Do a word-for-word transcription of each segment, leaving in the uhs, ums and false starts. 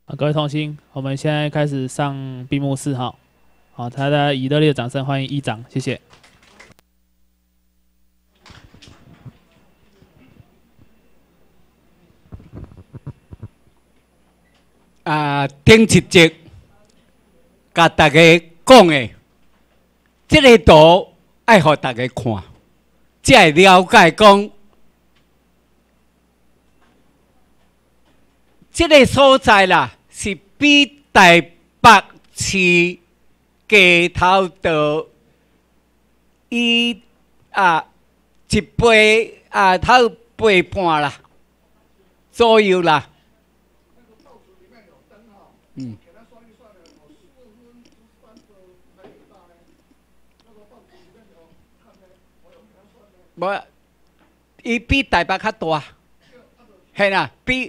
啊，各位同心，我们现在开始上闭幕式哈。好，大家以热烈的掌声欢迎议长，谢谢。 啊，顶一节甲大家讲的，这个图爱互大家看，才会了解讲，这个所在啦，是比台北市街头道以啊一倍啊头八半啦左右啦。嗯。无，伊比台北较大，系啦，比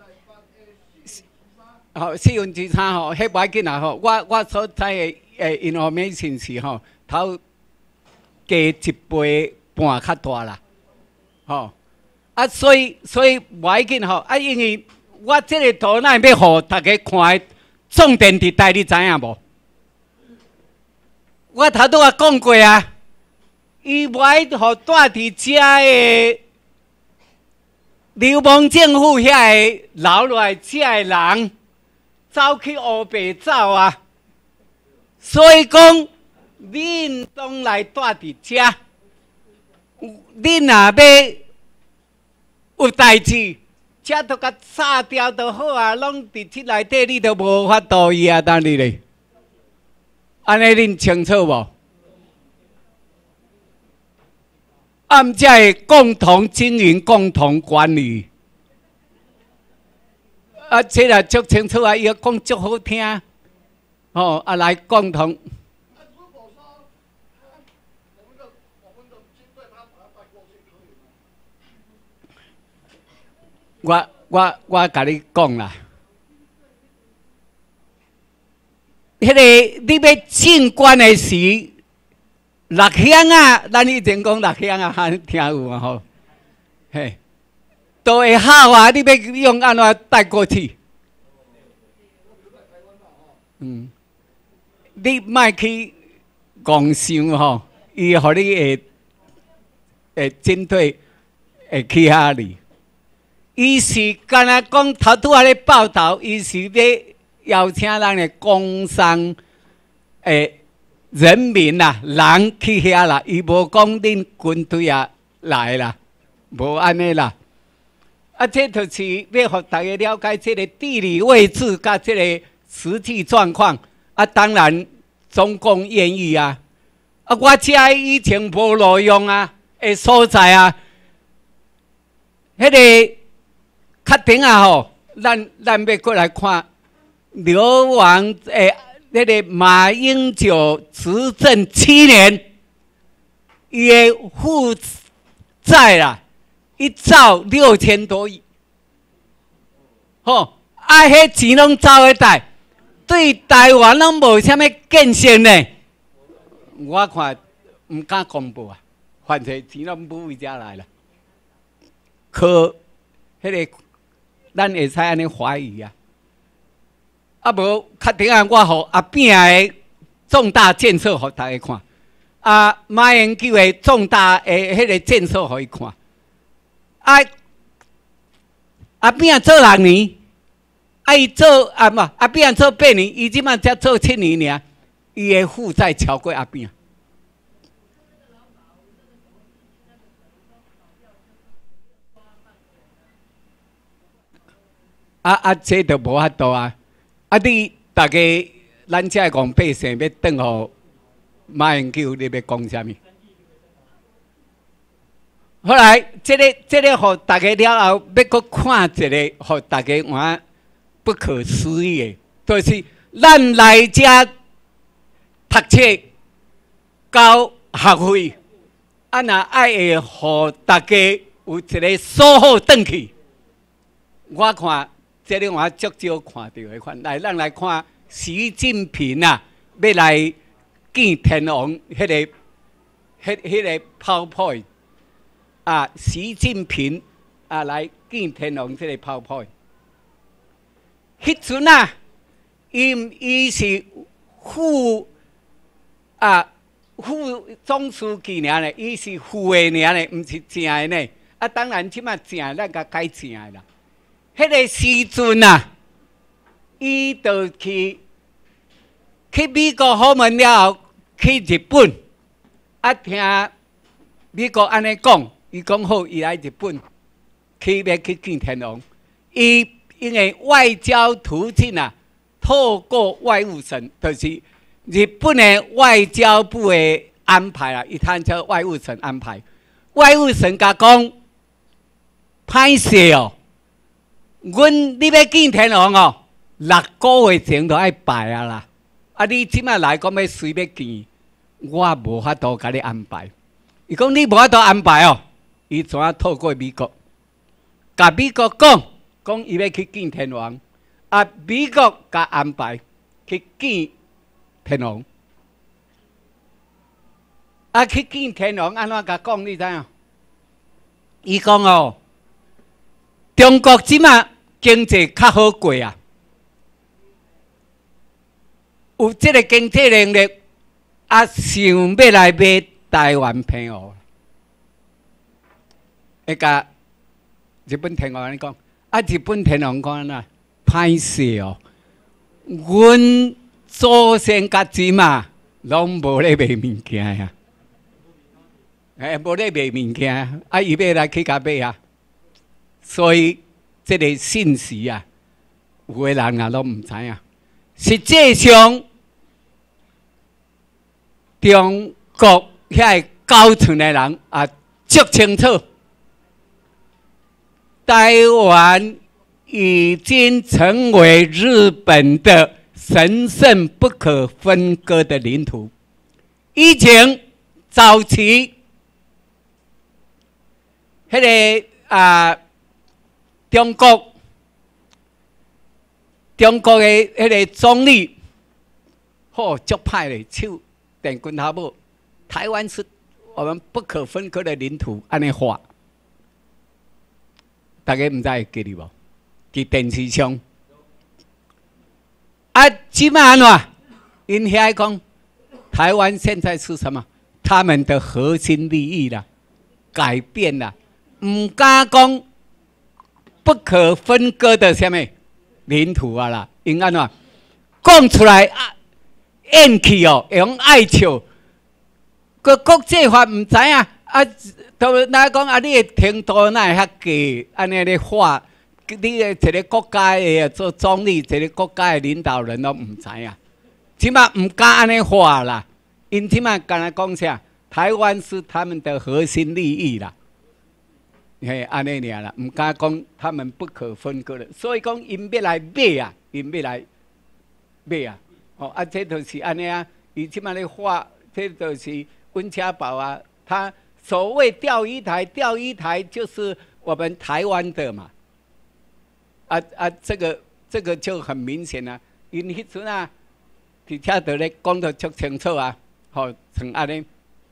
吼四分之三吼，迄无要紧啦吼。我我所知的诶information是吼，头加一倍半较大啦，吼啊，所以所以无要紧吼啊，因为我即个图哪会要互大家看的重点伫台，你知影无？我头拄啊讲过啊。伊无爱互住伫遮的流氓政府遐个留落来遮个人走去乌白走啊，所以讲恁当来住伫遮，恁若要有代志，遮都甲炸掉就好啊，拢伫即内底，你都无法度伊啊，当你咧，安尼恁清楚无？按遮会共同经营、共同管理，啊，这个足清楚啊，伊讲足好听，吼、哦，啊来共同。我我我甲你讲啦，迄、那个你要进关的时。六乡啊，咱以前讲六乡啊，听有啊吼，嘿，都会好啊！你要用安怎带过去？嗯，你莫去讲想吼，伊互你会会针对会去遐里。伊是干那讲头拄仔咧报道，伊是要邀请咱的工商诶。人民啦、啊，人去遐啦，伊无讲恁军队啊来啦，无安尼啦。啊，这就是要互大家了解这个地理位置甲这个实际状况。啊，当然中共愿意啊。啊，我遮以前无路用啊，的所在啊，迄、那个确定啊吼，咱咱要过来看流亡诶。那个马英九执政七年，伊的负债啦，一兆六千多亿，吼，啊，迄钱拢走喺台，对台湾拢无啥物建设呢。我看唔敢公布啊，反正钱拢不回家来了。可，迄、那个咱会使安尼怀疑啊。啊无，确定啊！我互阿扁的重大建设，互大家看。啊，马英九的重大诶，迄个建设，互伊看。啊，阿扁做六年，啊伊做啊嘛，阿扁做八年，伊即满才做七年尔，伊的负债超过阿扁。啊啊，这都无法度啊！啊！你大家，咱遮讲百姓要转互马英九，你要讲啥物？后来，这个、这个，互大家了后，要搁看一个，互大家看不可思议的，就是咱来遮读册、交学费，啊，若爱会互大家有一个所好转去，我看。这里我足少看到的款，来，咱来看习近平啊，要来见天王，迄、那个、迄、迄个 PowerPoint 啊，习近平啊来见天王，这个 PowerPoint， 迄阵啊，伊伊是副啊副总书记尔咧，伊是副的尔咧，毋是正的呢。啊，当然即马正，咱甲改正的啦。迄个时阵啊，伊就去去美国访问了后，去日本，啊听美国安尼讲，伊讲好，伊来日本，去要去见天皇。伊因为外交途径啊，透过外务省，就是日本的外交部的安排啦，伊通叫外务省安排。外务省甲讲，歹势哦，阮你要见天皇哦，六个月前就爱拜啊啦。啊，你即摆来讲要随要见，我无法度甲你安排。伊讲你无法度安排哦，伊怎啊透过美国，甲美国讲，讲伊要去见天皇，啊，美国甲安排去见天皇，啊，去见天皇安怎甲讲？你知影？伊讲哦，中国即马经济较好过啊，有即个经济能力，啊，想要来买台湾平湖，会甲日本天皇安尼讲，啊，日本天皇讲安怎？歹势哦，阮祖先甲即马拢无咧卖物件呀。哎，无咧卖物件，啊，伊要来去甲买啊，所以这个信息啊，有个人啊拢唔知影。实际上，中国遐个高层的人啊，足清楚，台湾已经成为日本的神圣不可分割的领土。以前早期。迄、那个啊，中国中国的迄个总理，好足歹嘞，手电棍头母，台湾是我们不可分割的领土，安尼话，大家唔知会记哩无？伫电视上，啊，即摆安怎？因遐讲，台湾现在是什么？他们的核心利益啦，改变啦。唔敢讲不可分割的什么领土啊啦，因安怎讲出来啊？怨气哦，用爱笑，个国际法唔知啊，啊，都哪讲啊？你的程度哪会遐低？安尼咧话，你的一个国家的做总理，一个国家的领导人都唔知啊，起码唔敢安尼话啦。因起码敢来讲啥？台湾是他们的核心利益啦。嘿，安尼尔啦，唔敢讲他们不可分割的，所以讲因要来买啊，因要来买啊，哦啊，这就是安尼啊，伊即摆咧画，这就是温家宝啊，他所谓钓鱼台，钓鱼台就是我们台湾的嘛，啊啊，这个这个就很明显啦、啊，因迄阵啊，伫遐度咧讲得足清楚啊，吼、哦，像安尼，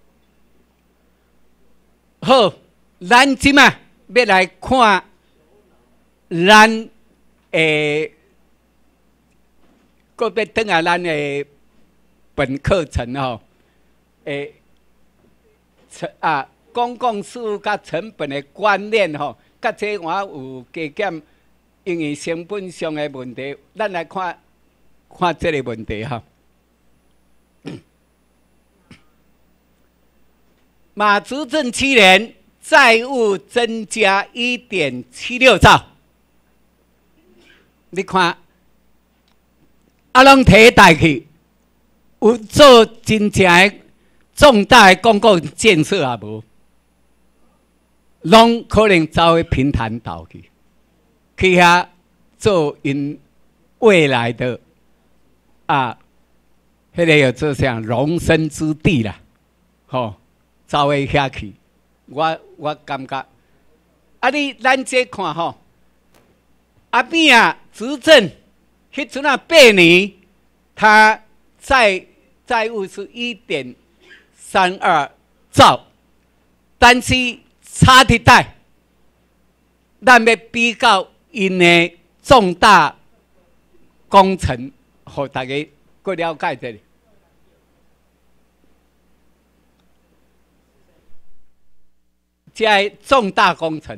好。咱即嘛要来看咱诶，个要等下咱诶本课程吼，诶，成啊公共事务甲成本的观念吼，甲这我有加减因为成本上的问题，咱来看看这个问题哈。马执政七年。债务增加 一点七六兆，你看，啊，拢摕带去，有做真正的重大的公共建设也无，拢可能走去平潭岛去，去遐做因未来的啊，迄、那个叫做啥容身之地啦，吼，走去遐去。我我感觉，啊你咱这看吼，阿扁啊执政，迄阵啊八年，他债债务是一点三二兆，但是差伫代，咱要比较因的重大工程，互大家更了解这里。这个重大工程，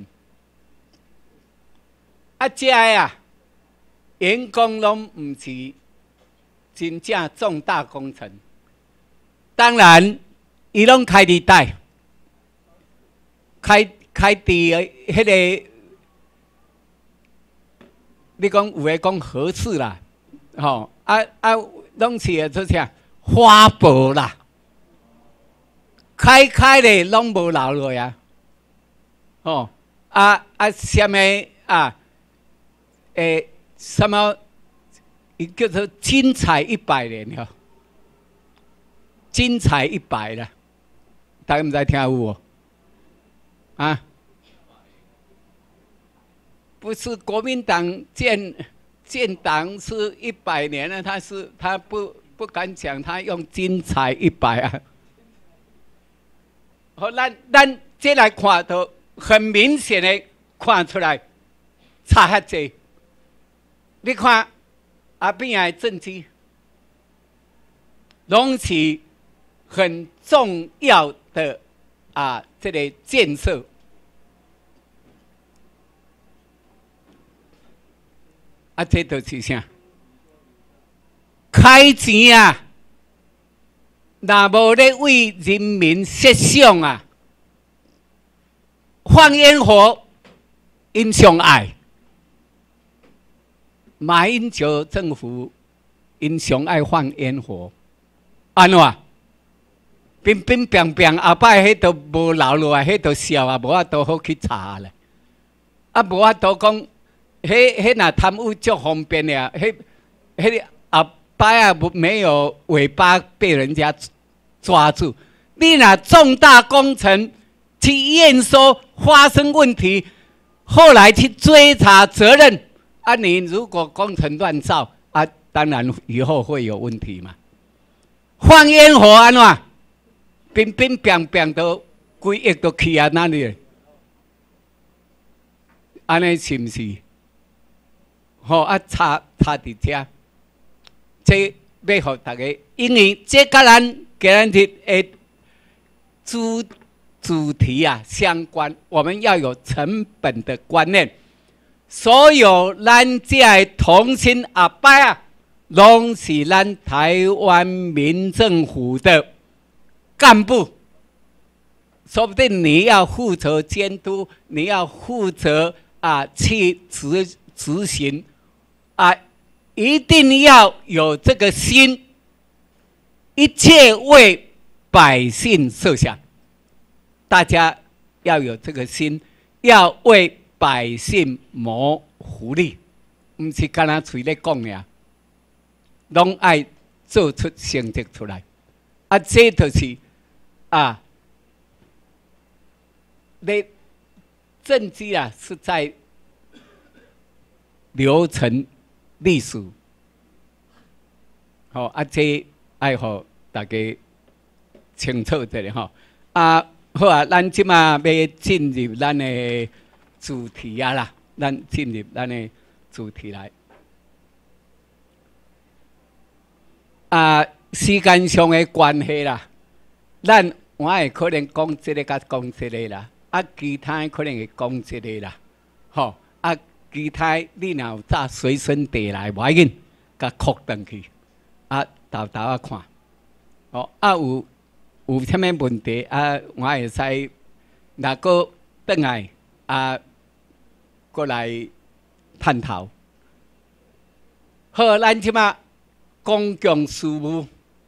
啊，这个啊，员工拢唔是真正重大工程。当然，伊拢开伫带，开开伫迄个。 你讲有诶讲合适啦，吼、啊啊，拢是诶做啥花博啦，开开咧拢无留落啊，吼、啊啊，什么啊？诶，什么？伊叫做精彩一百年吼，精彩一百啦，大家毋知听有无？啊？ 不是国民党建建党是一百年了，他是他不不敢讲，他用精彩一百啊。好，咱咱这来看都很明显的看出来差遐济。你看阿边的政绩，拢是很重要的啊，这个建设。 啊，这都是啥？开钱啊！若无咧为人民设想啊，放烟火，因上爱。马英九政府因上爱放烟火，安怎？乒乒乓乓，后摆迄都无留落来，迄都笑啊，无法度好去查咧。啊，无法度讲。 迄迄若贪污足方便呀！迄迄后摆啊，没有尾巴被人家抓住。你若重大工程去验收发生问题，后来去追查责任，啊，你如果工程乱造啊，当然以后会有问题嘛。放烟火安怎？乒乒乓乓都几亿都去啊那里？安尼是毋是？ 吼、哦、啊，差差伫遮，这要互大家，因为这甲咱今日的主主题啊相关，我们要有成本的观念。所有咱这的同心阿伯啊，拢是咱台湾民政府的干部，说不定你要负责监督，你要负责啊去执执行。 啊，一定要有这个心，一切为百姓设想。大家要有这个心，要为百姓谋福利，不是干那嘴咧讲呀，拢爱做出成绩出来。啊，这就是啊，你政绩啊是在流程。 历史，好、哦、啊，这爱好大家清楚一下吼。啊，好啊，咱即马要进入咱的主题啊啦，咱进入咱的主题来。啊，时间上的关系啦，咱我会可能讲这个甲讲这个啦，啊，其他可能会讲这个啦，吼、哦、啊。 其他你若有早随身带来，无要紧，甲扩登去，啊，豆豆啊看，哦，啊有有啥物问题啊，我会使若个转来啊，过来探讨。好，咱即马公共事务，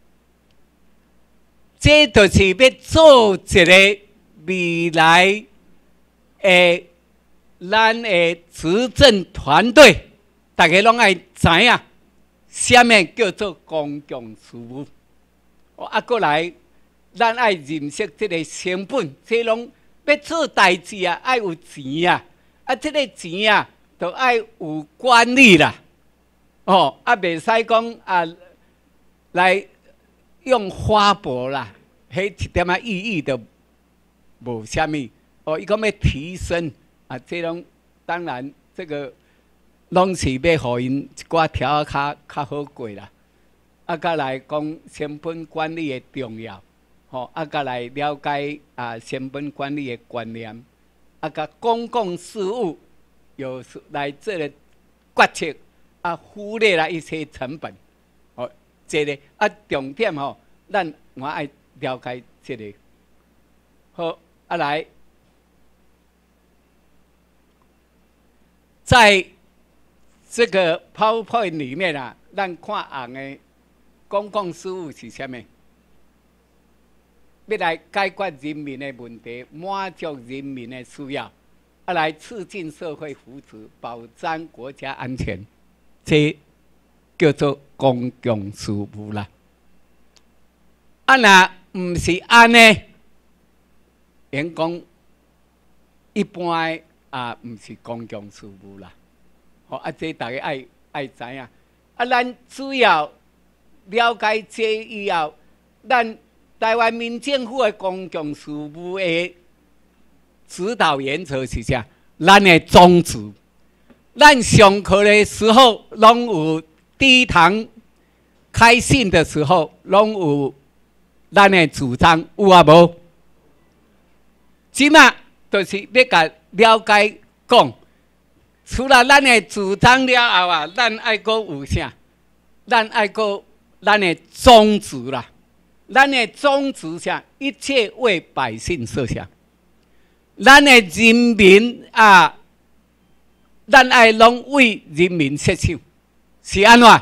这就是要做一个未来诶。 咱的执政团队，大家拢爱知影，什么叫做公共事务。啊，过来，咱爱认识这个成本，这拢要做代志啊，爱有钱啊，啊，这个钱啊，都爱有管理啦。哦，啊，袂使讲啊，来用花博啦，迄一点仔意义都无啥物。哦，伊讲要提升。 啊，这种当然，这个拢是要互因一寡条仔较较好过啦。啊，甲来讲成本管理的重要，吼，啊，甲来了解啊成本管理的观念，啊，甲公共事务有来做个决策，啊，忽略了一些成本，哦，这个啊重点吼，咱我爱了解这个，好，啊来。在这个 PowerPoint 里面啊，咱看红的公共事务是啥物？要来解决人民的问题，满足人民的需要，啊，来促进社会福祉，保障国家安全，这叫做公共事务啦。啊，若唔是安呢？员工一般。啊，毋是公共事务啦，吼啊，这大家爱爱知影。啊，咱主要了解这以后，咱台湾民政府的公共事务的指导原则是啥？咱的宗旨。咱上课的时候，拢有第一堂开信的时候，拢有咱的主张，有啊无？即马就是要甲。了解讲，除了咱的主张了后啊，咱爱阁有啥？咱爱阁咱的宗旨啦。咱的宗旨啥？一切为百姓设想。咱的人民啊，咱爱拢为人民设想，是安怎？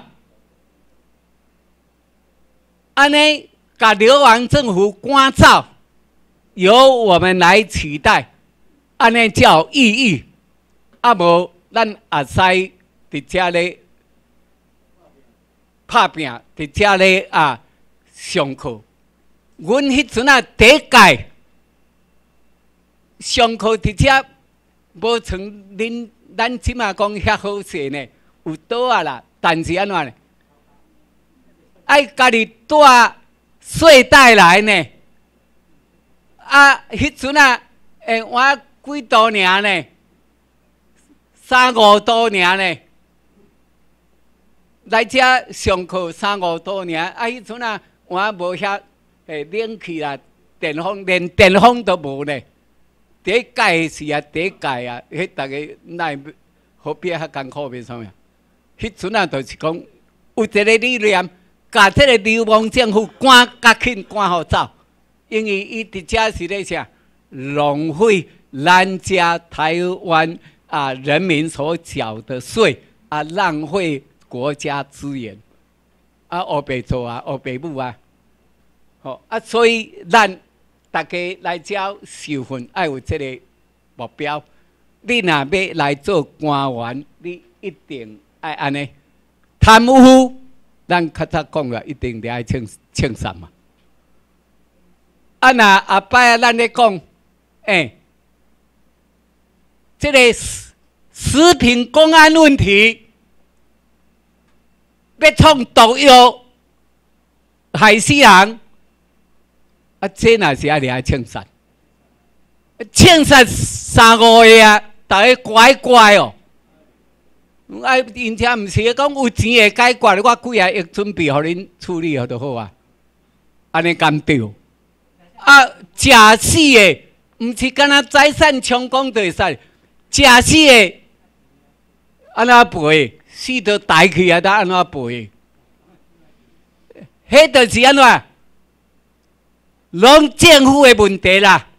安尼，甲流亡政府赶走，由我们来取代。安尼才有意义，啊无咱也使伫遮咧拍拼，伫遮咧啊上课。阮迄阵啊第一届上课伫遮，无像恁咱即马讲遐好势呢，有倒啊啦，但是安怎呢？爱家己带睡袋来呢，啊迄阵啊，诶我。几度尔呢？三五度尔呢？来遮上课三五度尔，啊！迄阵啊，我无遐诶冷气啦、电风，连电风都无呢。第一届是啊，第一届啊，迄逐个奈何必遐艰苦袂啥物？迄阵啊，就是讲有一个理念，甲这个流氓政府赶甲紧赶互走，因为伊伫遮是咧啥浪费。咱家台湾啊人民所缴的税啊，浪费国家资源啊，黑白做啊，黑白母啊，好啊，所以咱大家来交受训，要有这个目标。你若要来做官员，你一定爱安尼。贪污，咱较早讲了，一定得爱清清算嘛。啊，那后摆啊，咱咧讲，诶、欸。这个食品公安问题，要创毒药害死人，啊，这若是爱来清算，清算三五个啊，大家乖乖哦。啊，因遮毋是讲有钱会解决，我几啊亿准备互恁处理好就好啊。安尼敢对？啊，假死的，毋是干那财产充公就会使。假死的，安怎赔？死到大去啊！得安怎赔？迄就是安怎？拢政府的问题啦。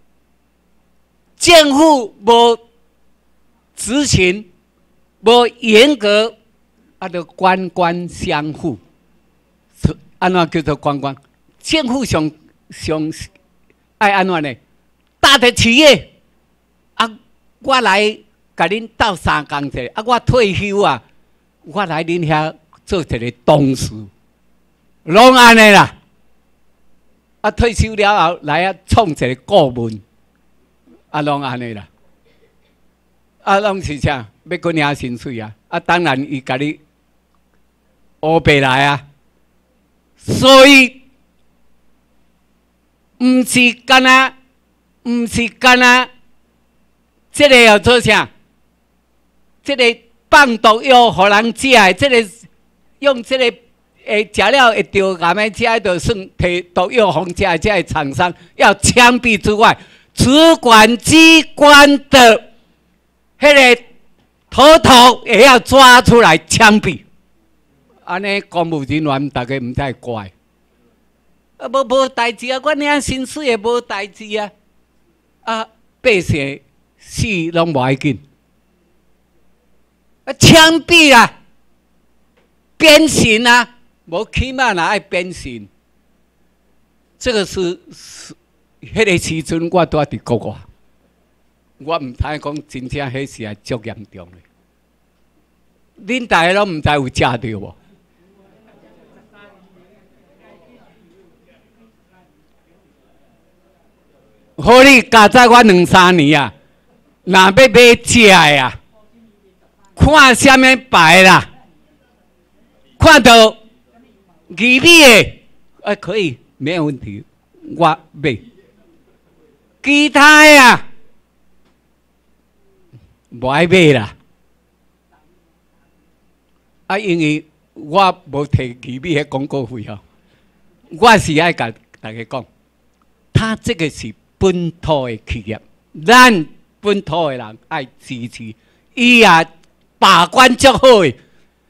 政府无执行，无严格，啊，就官官相护。安怎叫做官官？政府上上爱安怎呢？大的企业。我来甲恁斗三工者，啊！我退休啊，我来恁遐做一个董事，拢安尼啦。啊，退休了后来啊，创一个顾问，啊，拢安尼啦。啊，拢是啥？要滚领薪水啊！啊，当然伊甲你黑白来啊。所以，毋是干那，毋是干那。这个要做啥？这个放毒药互人食的，这个用这个诶食了会着癌的，这就算摕毒药互食的这个厂商要枪毙之外，主管机关的迄个头头也要抓出来枪毙。安尼公务人员大家唔太怪，啊无无代志啊，阮遐薪水也无代志啊，啊百姓死拢无要紧，啊枪毙啦，鞭刑啊，无起码哪爱鞭刑，这个是是，迄个时阵我住伫国外，我唔知讲真正迄是啊足严重的，恁大家拢唔知有食着无？好你加在我两三年啊，若要买食的啊，看啥物牌啦，看到鱼米的，啊可以，没有问题，我买。其他的啊，无爱买啦。啊，因为我无摕鱼米的广告费哦，我是爱甲大家讲，他这个是本土的企业，咱本土的人爱支持，伊也把关足好的。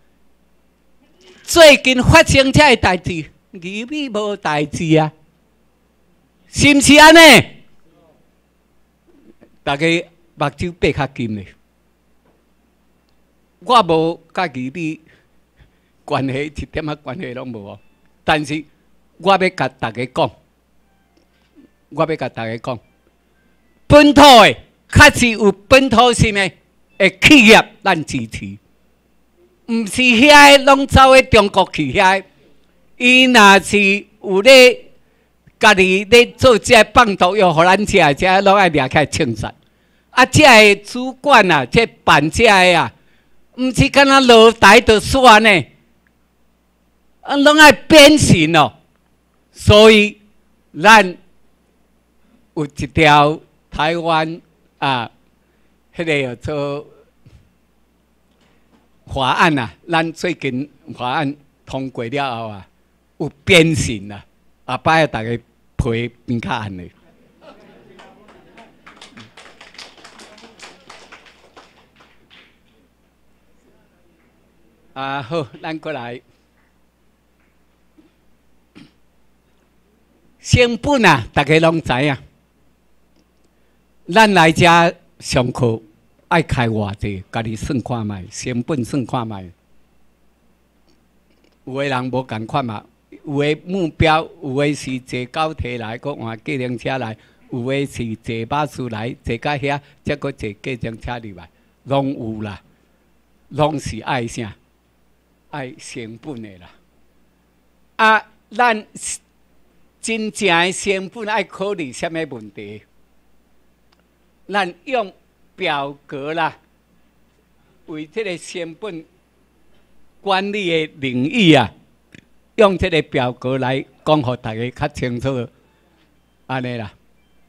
最近发生这个代志，鱼米无代志啊，是毋是安尼？大家目睭闭较紧嘞。我无甲鱼米关系，一点仔关系拢无哦。但是我要甲大家讲。我要甲大家讲，本土的确实有本土性的的企业，咱支持。毋是遐个拢走去中国去遐，伊若是有咧家己咧做这放毒药，互咱食，这拢爱掠起来清杀。啊，这个主管啊，这办这个啊，毋是敢若落台就算呢，啊，拢爱鞭刑哦。所以咱。有一条台湾啊，迄、那个叫做法案啊，咱最近法案通过了后啊，有鞭刑啊，后摆大家陪边较安尼。啊好，咱过来，成本啊，大家拢知影。咱来遮上课爱开偌济，家己算看卖，成本算看卖。有个人无共款嘛，有个目标，有个是坐高铁来，搁换计程车来；有个是坐巴士来，坐到遐，再搁坐计程车入来，拢有啦，拢是爱啥？爱成本的啦。啊，咱真正的成本爱考虑啥物问题？咱用表格啦，为这个成本管理的领域啊，用这个表格来讲，互大家较清楚。安尼啦，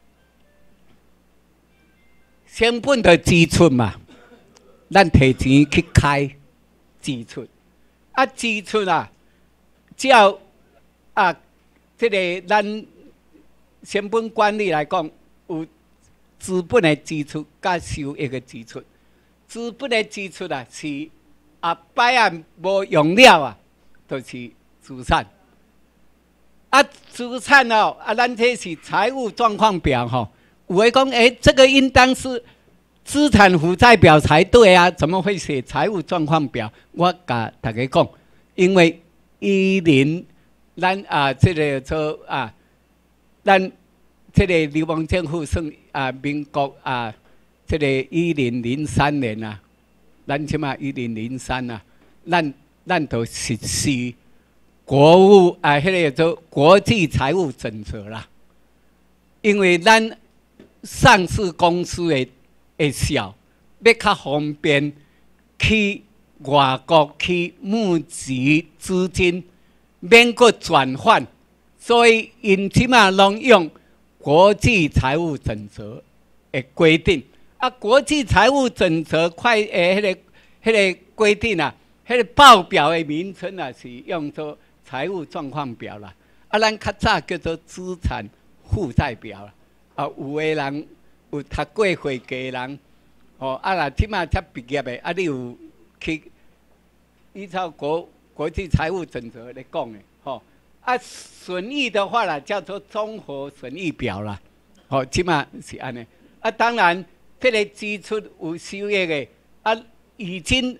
成本的支出嘛，咱提钱去开支出，啊支出啊，照啊，这个咱成本管理来讲有。资本的支出甲收益的支出，资本的支出啊是啊摆啊无用了啊，就是资产。啊，资产哦，啊，咱这是财务状况表吼、哦。有诶讲，诶，这个应当是资产负债表才对啊，怎么会写财务状况表？我甲大家讲，因为一零咱啊，这个做啊，咱。这个流氓政府算啊，民国啊，这个一零零三年啊，咱即嘛一零零三啊，咱咱就实施国务啊，迄、那个做国际财务准则啦。因为咱上市公司的会小，要较方便去外国去募集资金，免个转换，所以因即嘛拢用。国际财务准则的规定啊，国际财务准则快诶，迄个迄个规定啊，迄个报表的名称啊是用作财务状况表啦。啊，咱较早叫做资产负债表啦。啊，有的人有读过会计的人，哦，啊啦，即马才毕业的，啊，你有去依照国国际财务准则来讲的，吼、哦。啊，损益的话啦，叫做综合损益表啦。哦，即马是安尼。啊，当然，这个支出有收益的，啊，已经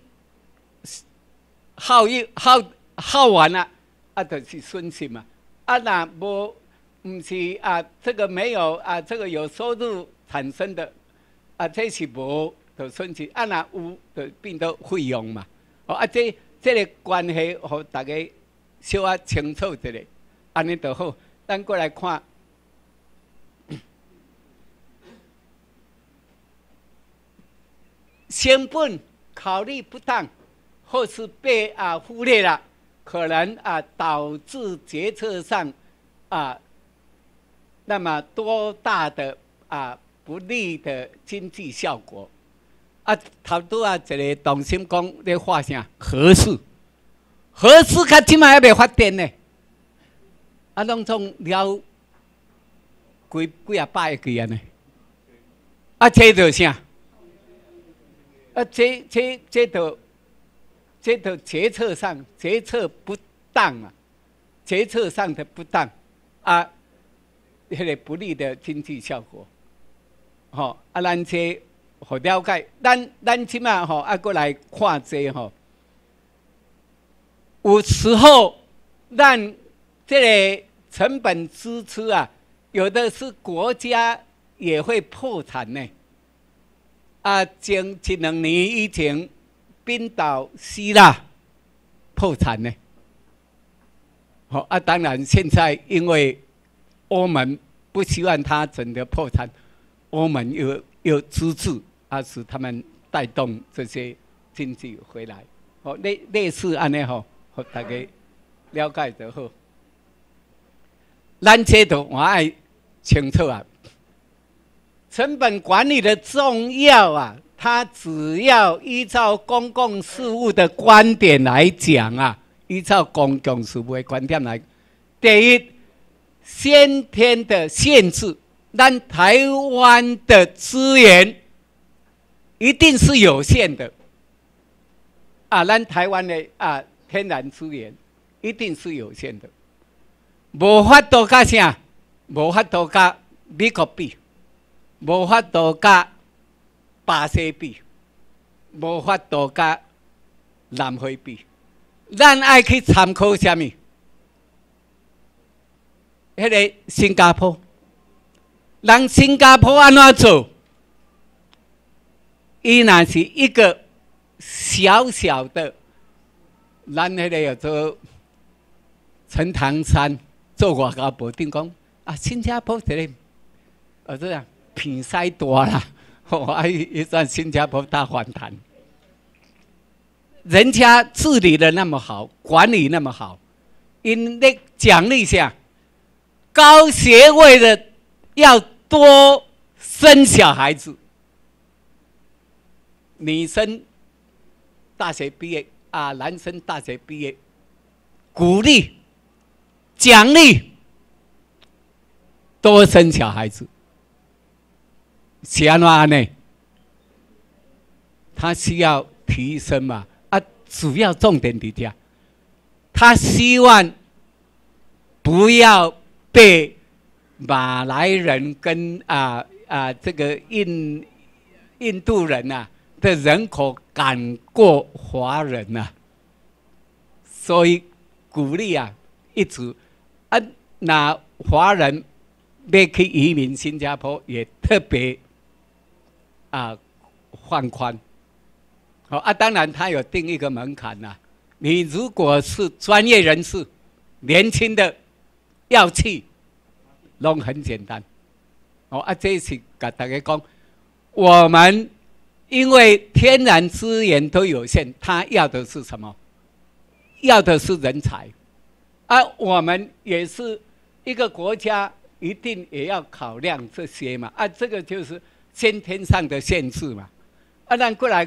耗一耗耗完了，啊，就是损失嘛。啊，那无不是啊，这个没有啊，这个有收入产生的，啊，这是无的损失。啊，那有就变到费用嘛。哦，啊，这这个关系，互大家小啊清楚一下，安尼就好。咱过来看。成本考虑不当，或是被啊忽略了，可能啊导致决策上啊那么多大的啊不利的经济效果。啊，头拄啊一个同心讲咧画啥核四，核四较即摆还未发电呢，啊，拢总了几几啊百亿安尼，啊，这着啥？啊，这这这都这都决策上决策不当啊，决策上的不当啊，迄个不利的经济效果。吼、哦，啊，咱这好了解，咱咱即马吼啊，过来看这吼、哦，有时候咱这个成本支出啊，有的是国家也会破产呢。啊，前一两年以前，冰岛、希腊破产呢。好、哦、啊，当然现在因为欧盟不希望它整个破产，欧盟又又资助啊，使他们带动这些经济回来。哦，类类似安尼吼，互大家了解就好。咱这都我爱清楚啊。成本管理的重要啊，它只要依照公共事务的观点来讲啊，依照公共事务的观点来，第一，先天的限制，咱台湾的资源一定是有限的啊，咱台湾的啊天然资源一定是有限的，无法度甲啥，无法度甲美国比。无法度甲巴西比，无法度甲南非比，咱爱去参考什么？迄个新加坡，人新加坡安怎做？伊若是一个小小的，咱迄个叫做陈唐山做外交部长讲啊，新加坡这个，呃，这样。品塞多啦，哦，啊，一算新加坡大反弹，人家治理的那么好，管理那么好，因那奖励下，高学位的要多生小孩子，女生大学毕业啊，男生大学毕业，鼓励奖励多生小孩子。是安怎安呢？他需要提升嘛？啊，主要重点在这，他希望不要被马来人跟啊啊这个印印度人呐、啊、的人口赶过华人呐、啊，所以鼓励啊，一直啊，那华人要去移民新加坡也特别。啊，放宽，好、哦、啊，当然他有定一个门槛呐、啊。你如果是专业人士，年轻的要去，拢很简单。哦啊，这是跟大家讲，我们因为天然资源都有限，他要的是什么？要的是人才。啊，我们也是一个国家，一定也要考量这些嘛。啊，这个就是。先天上的限制嘛，啊，咱过来个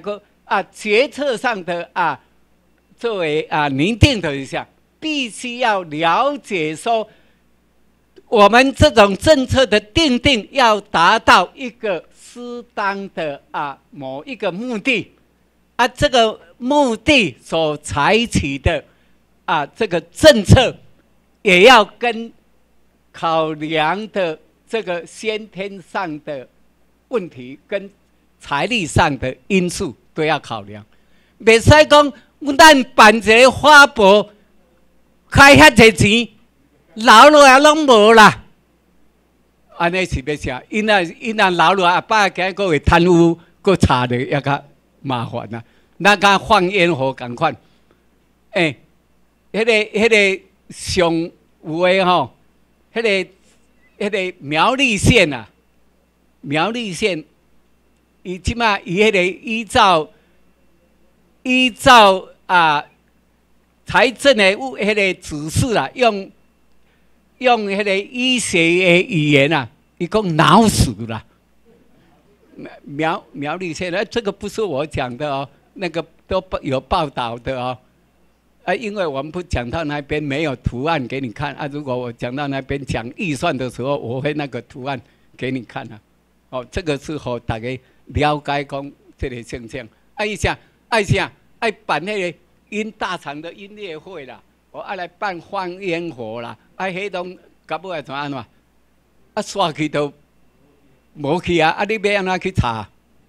啊决策上的啊作为啊拟定的一项，必须要了解说，我们这种政策的定定要达到一个适当的啊某一个目的，啊这个目的所采取的啊这个政策，也要跟考量的这个先天上的问题跟财力上的因素都要考量，袂使讲咱办一个花博开遐侪钱，留落来拢无啦。安尼是要啥？因那因那留落来，爸今个会贪污，搁差的也较麻烦啦。咱甲放烟火共款，诶、欸，迄、那个迄、那个上有诶吼，迄、那个迄、那个苗栗县啊，苗栗县，伊即马伊迄个依照依照啊财政的迄个指示啦，用。用迄个医学的语言啊，伊讲脑死啦，苗苗栗县，这个不是我讲的哦，那个都有报道的哦。啊，因为我们不讲到那边没有图案给你看啊，如果我讲到那边讲预算的时候，我会那个图案给你看啊。哦，这个是和大家了解讲这个现象。啊，一下，爱下，爱办那个音大场的音乐会啦。我爱来办放烟火啦，啊，迄种到尾怎安怎？啊，刷去都无去啊！啊，你要安怎去查？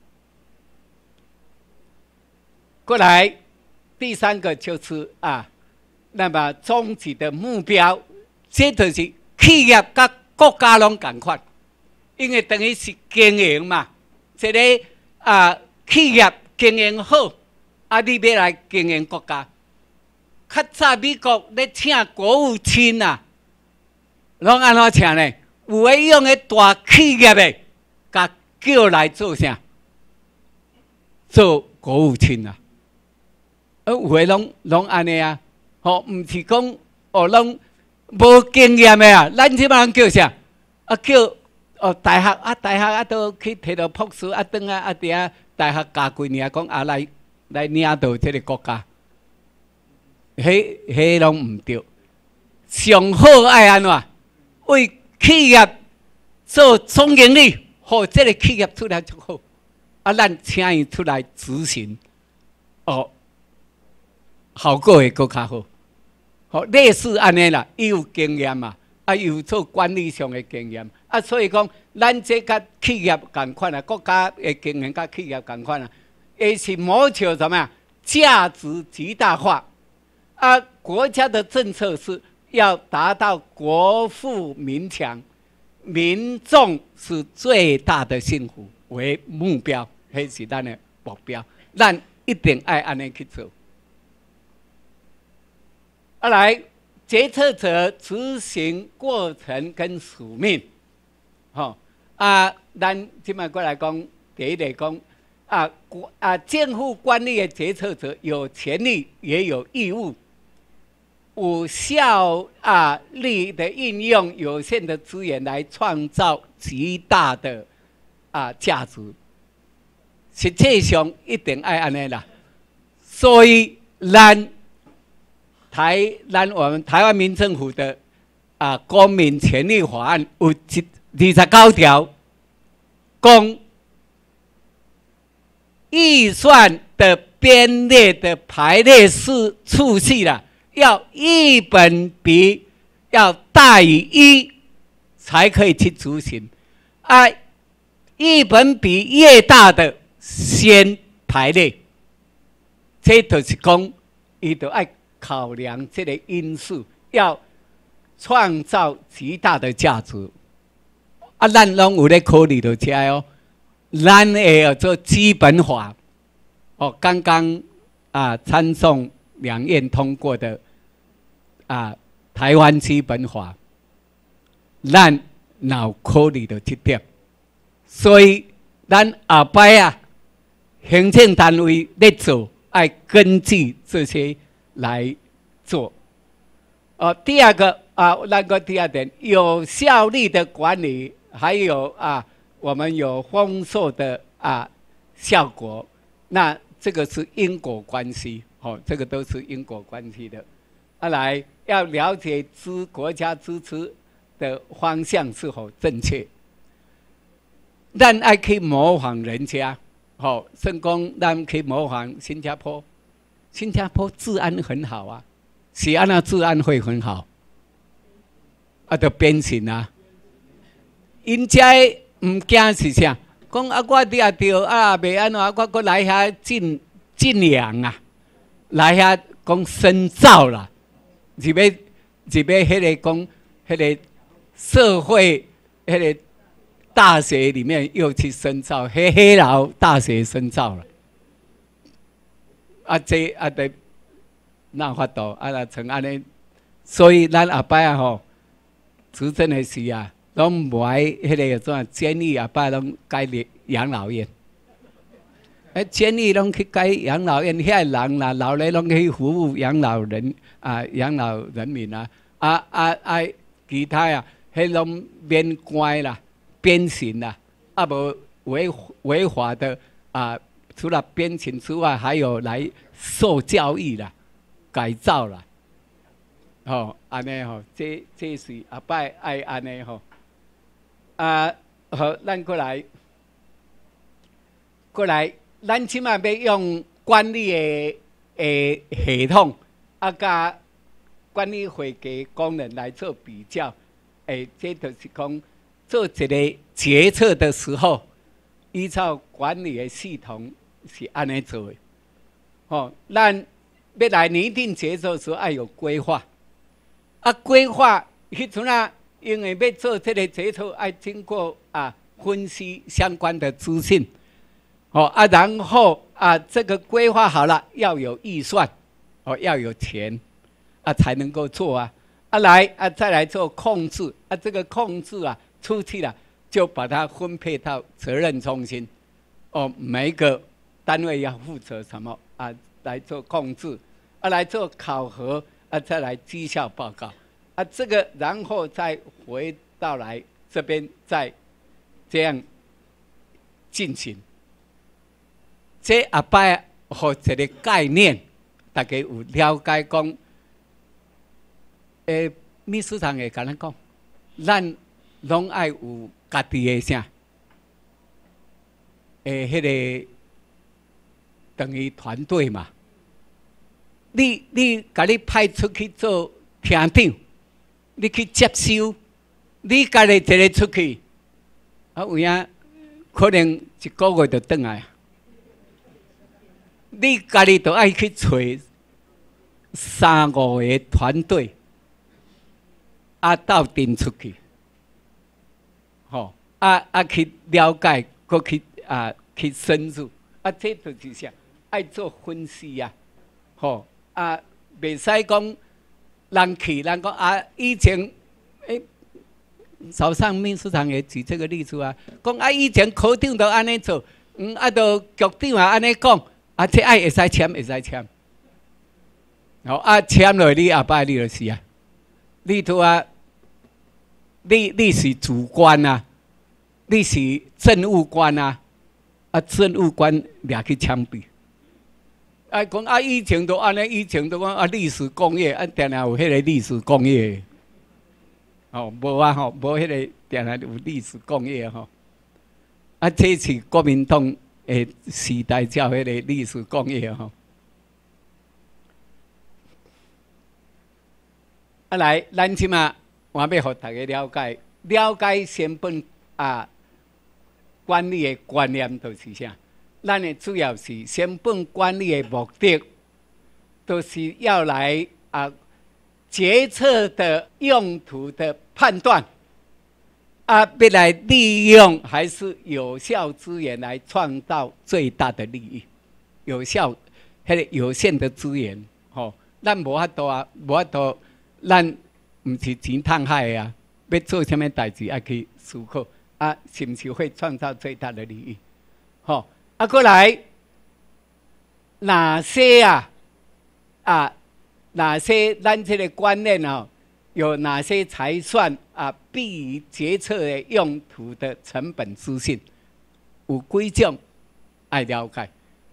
过来，第三个就是啊，那么终极的目标，这就是企业甲国家拢共款，因为等于是经营嘛。一个啊，企业经营好，啊，你要来经营国家。较早美国咧请国务卿啊，拢安怎请呢？有诶用诶大企业诶，甲叫来做啥？做国务卿啊！啊，有诶拢拢安尼啊，吼，毋是讲哦，拢无经验诶啊。咱即摆人叫啥？啊，叫哦大学啊，大学啊，都去摕到博士啊，转啊啊伫啊大学教几年，讲啊来来领导即个国家。迄迄拢毋对，上好爱安怎？为企业做总经理，互这个企业出来就好。啊，咱请伊出来执行，哦，效果会更较好。好，类似安尼啦，伊有经验嘛，啊，有做管理上的经验，啊，所以讲，咱这甲企业共款啊，国家的经营甲企业共款啊，也是谋求什么呀？价值极大化。啊，国家的政策是要达到国富民强，民众是最大的幸福为目标，那是咱的目标，咱一定爱安尼去做。啊，来，决策者执行过程跟使命，吼、哦、啊，咱今麦过来讲，第一个讲啊，啊，政府管理的决策者有权利也有义务。有效啊力的运用有限的资源来创造极大的啊价值，实际上一定爱安尼啦。所以咱台咱我们台湾民政府的啊公民权利法案有一二十九条，讲预算的编列的排列是次序啦。要一本比要大于一，才可以去执行。啊，一本比越大的先排列，这就是讲，伊就爱考量这个因素，要创造极大的价值。啊，咱拢有咧考虑到这哦，咱会要做基本法，哦，刚刚啊参众两院通过的。啊，台湾基本法，咱有考虑到这点，所以咱后摆啊，行政单位咧做，爱根据这些来做。哦，第二个啊，那个第二点，有效率的管理，还有啊，我们有丰硕的啊效果。那这个是因果关系，哦，这个都是因果关系的。啊，来要了解支国家支持的方向是否正确，咱爱去模仿人家，好、哦，甚讲咱可以模仿新加坡，新加坡治安很好啊，是安那治安会很好，啊，就变形啊，因家唔惊是啥？讲啊，我掠着啊，袂安怎，我搁来遐进进养啊，来遐讲深造啦，是要是要迄个讲迄个社会迄个大学里面又去深造，黑黑佬大学深造了，啊这啊得哪法度啊？那成安尼，所以咱后摆啊吼，执政的时啊。拢无爱迄个怎监狱啊，摆拢改养老院。哎，监狱拢去改养老院，遐人啦，老咧拢去服务养老人啊，养老人民啊，啊啊啊，其他啊，迄拢免关啦，鞭刑啦，啊无违违法的啊，除了鞭刑之外，还有来受教育啦、改造啦，吼，安尼吼，这这是后摆爱安尼吼。啊，好，咱过来，过来，咱即马要用管理的诶系统，啊，加管理会计功能来做比较，诶，这就是讲做一个决策的时候，依照管理的系统是安尼做的。哦，咱要来拟定决策的时候，要有规划，啊，规划迄阵啊。因为要做这个决策，要经过啊分析相关的资讯，哦啊，然后啊这个规划好了，要有预算，哦要有钱，啊才能够做啊，啊来啊再来做控制，啊这个控制啊出去了，就把它分配到责任中心，哦每一个单位要负责什么啊来做控制，啊来做考核，啊再来绩效报告。啊，这个然后再回到来这边，再这样进行。这后摆和一个概念，大家有了解讲，诶，秘书长会跟咱讲，咱拢爱有家己的啥，诶，迄个等于团队嘛。你你把你派出去做厅长。你去接收，你家己一个出去，啊有影可能一个月就转来。你家己都爱去找三五个团队，啊斗阵出去，吼、哦，啊啊去了解，搁去啊去深入，啊这就是啥？爱做分析呀、啊，吼、哦，啊袂使讲。人去，人讲啊，以前诶，早上秘书长也举这个例子啊，讲啊，以前科长都安尼做，嗯，啊，都局长也安尼讲，啊，这爱会使签，会使签，好啊，签落你后摆你就是啊，你拄啊，你你是主管啊，你是政务官啊，啊，政务官掠去枪毙。啊，讲啊，以前都安尼，以前都讲啊，历史工业，啊，定定有迄个历史工业，哦，无啊吼，无迄个定定有历史工业吼，啊，这是国民党诶时代叫迄个历史工业吼。啊，来，咱即马我要互大家了解，了解先本啊，管理的观念就是啥？咱的主要是成本管理的目的，都是要来啊决策的用途的判断，啊，要来利用还是有效资源来创造最大的利益，有效，迄个有限的资源，吼、哦，咱无法度啊，无法度，咱唔是钱赚海啊，要做什么代志要去思考，啊，是不是会创造最大的利益，吼、哦。啊，过来哪些啊啊哪些咱这个观念哦，有哪些才算啊必于决策的用途的成本资讯？有几种爱了解，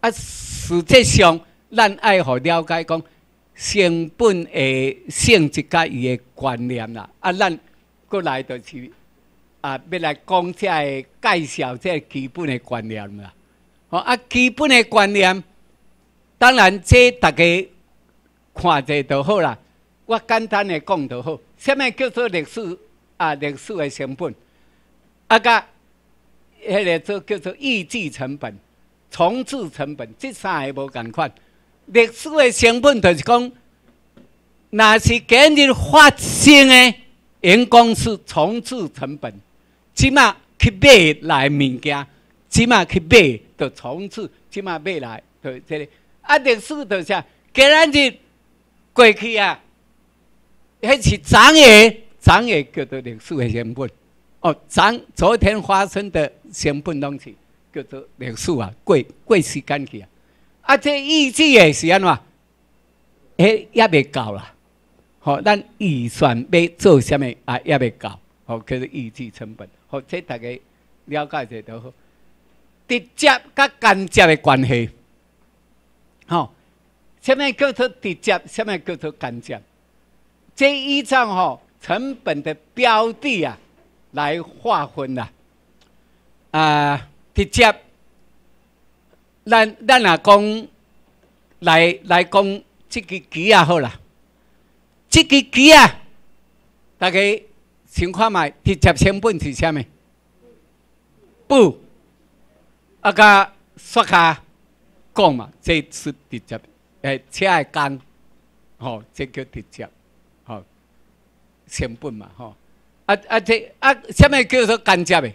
啊，实际上咱爱好了解讲成本的性质甲伊的观念啦。啊，咱过来就是啊，要来讲这个介绍这基本的观念啦。哦啊，基本的观念，当然这大家看者就好啦。我简单的讲就好。什么叫做历史啊？历史的成本，啊甲迄个做叫做预计成本、重置成本，这三个无共款。历史的成本就是讲，若是今日发生的，因讲是重置成本，即马去买来物件，即马去买就重置，即马买来就这个。啊，历史就是啥？今日过去啊，迄是昨个，昨个叫做历史的成本。哦，昨昨天发生的成本拢是叫做历史啊，过过时间去啊。啊，这预计的是安怎？迄也未到啦。吼、哦，咱预算要做啥物啊？也未到。吼、哦，叫做预计成本。好、哦，这大家了解者就好。直接甲间接的关系。吼、哦，什么叫做直接？什么叫做间接？这依照吼成本的标的啊来划分啦。啊，直接，咱咱若讲来来讲这支机啊好啦，这支机啊，大家想看卖，直接成本是啥物？布，啊甲刷卡讲嘛，这是直接，诶，车的工，吼，这叫直接。吼、哦，成本嘛，吼、哦，啊啊这啊，什么叫做间接的？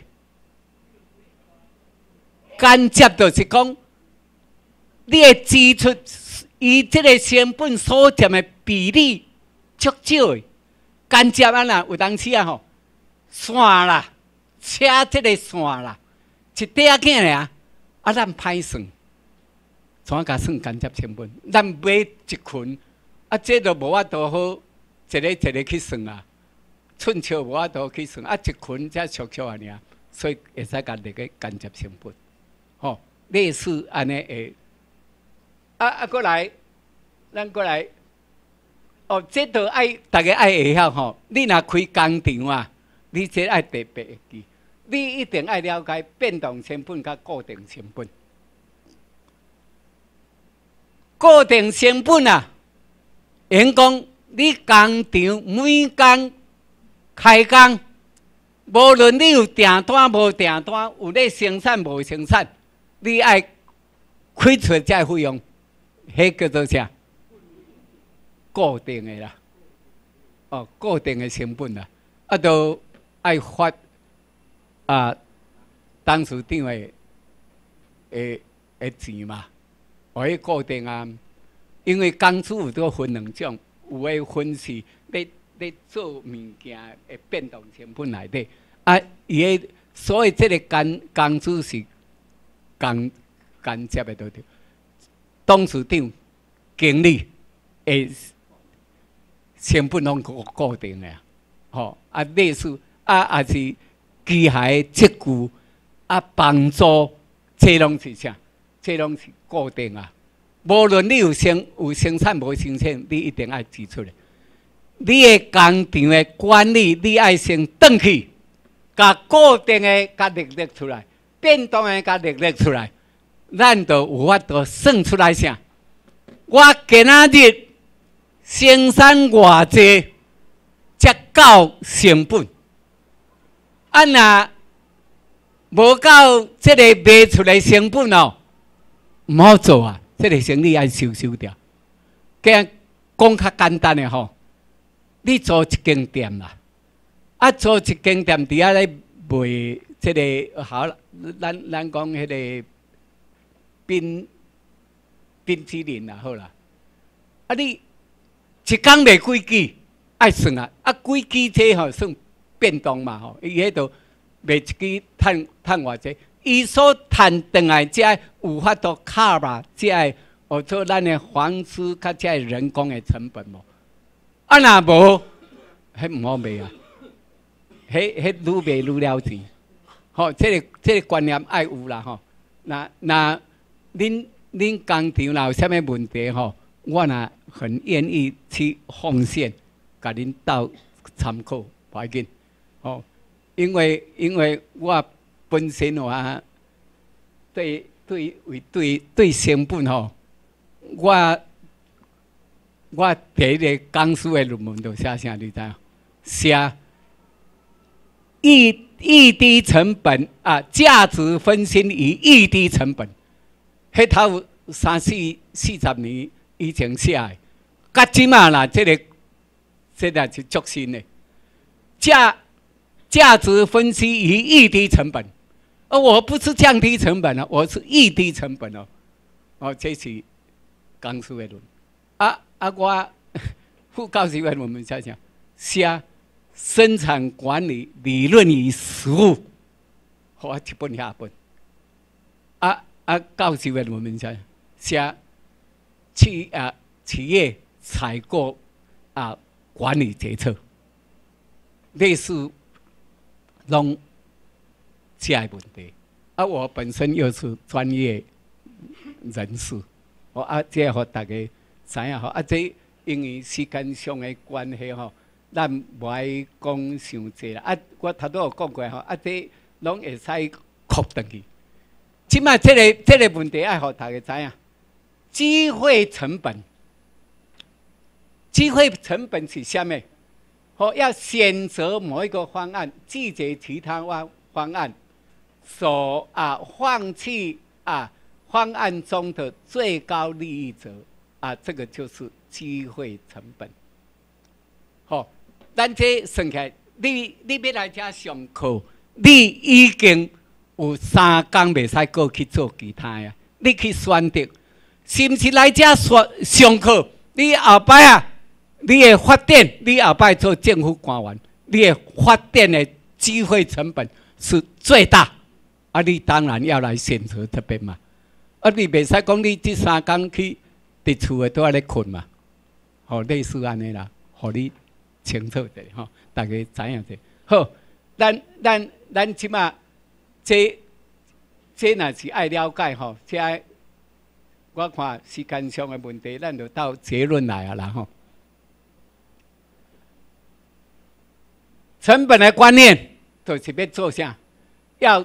间接就是讲，你的支出以这个成本所占的比例足少的。间接啊啦，有当时啊吼，线啦，车这个线啦，一块仔尔，啊咱歹算，怎甲算间接成本？咱买一群，啊这都无法度好。一个一个去算啊，寸尺无法度去算啊，一群才俗俗安尼啊，所以会使甲列个间接成本，吼、哦，类似安尼诶。啊啊，过来，咱过来，哦，这都爱大家爱会晓吼。你若开工厂啊，你这爱特别会记，你一定爱了解变动成本甲固定成本。固定成本啊，员工。你工厂每工开工，无论你有订单无订单，有咧生产无生产，你爱开出这费用，迄叫做啥？固定的啦，哦，固定的成本啦，啊，都爱发啊，当时长的诶诶钱嘛，哦，迄固定啊，因为工资有都分两种。有诶分是咧咧做物件诶变动成本内底，啊，伊诶所以即个工工资是间间接诶倒着，董事长、经理诶成本拢固固定诶，吼啊类似啊，也是机械结构啊帮助，这拢是啥？这拢是固定啊。无论你有生有生产无生产，你一定爱支出来。你的工厂的管理，你爱先转去，甲固定的甲列列出来，变动的甲列列出来，咱就有法度算出来啥？我今仔日生产偌济，才够成本。啊若无够这个卖出来成本哦，唔好做啊！这个生意要收收掉。讲讲较简单的吼，你做一间店啦，啊做一间店底下咧卖这个好，咱咱讲迄个冰冰淇淋啦，好啦，啊你一工卖几支，爱算啊，啊几支这吼算变动嘛吼，伊迄度卖一支趁趁偌济。伊所赚回来，才有法度卡吧，才学做咱的房租，甲才人工的成本无。啊，若无，迄唔好卖啊！迄迄愈卖愈了钱。吼、哦，这个这个观念爱有啦吼。那那恁恁工厂若有啥物问题吼，我若很愿意去奉献，甲恁斗参考，无要紧。哦，因为因为我本身话对对为对对成本吼，我我第一个讲书的论文就写啥，你知影？写一一低成本啊，价值分析与一低成本。迄头三四四十年以前写的，甲即马啦，这个这个是足新的价价值分析与一低成本。而我不是降低成本了，我是一低成本哦。哦，这是讲书的论啊啊！我副教授的论文写啥？写生产管理理论与实务，我一本下本。啊啊，教授的论文写写企啊企业采购啊管理决策，类似拢这样的问题。啊，我本身又是专业人士，我啊，这互大家知影吼。啊，这因为时间上的关系吼，咱无爱讲伤济啦。啊，我头拄有讲过吼，啊，这拢会使扩转去。即摆这个这个问题爱互大家知影，机会成本，机会成本是啥物？好，要选择某一个方案，拒绝其他方方案，所啊放弃啊方案中的最高利益者啊，这个就是机会成本。好，咱这算起来，你你要来这上课，你已经有三工袂使过去做其他呀，你去选择，是毋是来这上上课？你后摆啊，你的发展，你后摆做政府官员，你的发展的机会成本是最大。啊，你当然要来选择这边嘛。啊，你袂使讲你这三工去伫厝诶都在咧困嘛。吼，类似安尼啦，互你清楚者吼，大家知影者。好，咱咱咱即马这这若是爱了解吼，这我看时间上的问题，咱就到结论来啊啦吼。成本的观念就是要做啥？要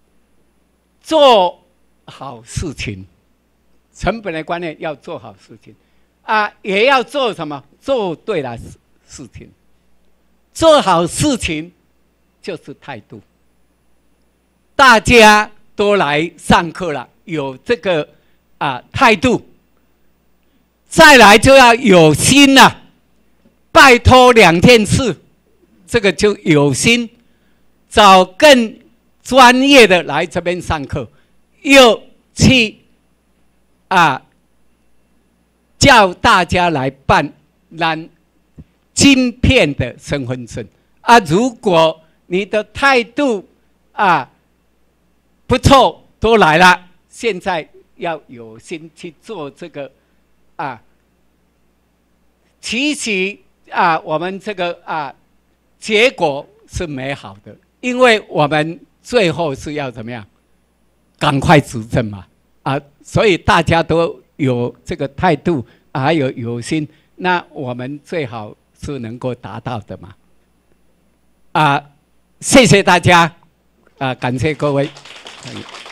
做好事情。成本的观念要做好事情啊，也要做什么？做对了事情。做好事情就是态度。大家都来上课了，有这个啊态度，再来就要有心了、啊。拜托两件事，这个就有心，找更专业的来这边上课，又去啊叫大家来办咱晶片的身份证啊。如果你的态度啊不错，都来了，现在要有心去做这个啊，其实啊，我们这个啊结果是美好的，因为我们最后是要怎么样？赶快执政嘛啊，所以大家都有这个态度，啊、还有有心，那我们最好是能够达到的嘛啊，谢谢大家啊，感谢各位。